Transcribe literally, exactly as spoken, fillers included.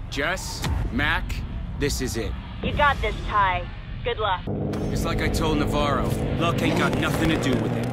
Jess, Mac, this is it. You got this, Ty. Good luck. It's like I told Navarro. Luck ain't got nothing to do with it.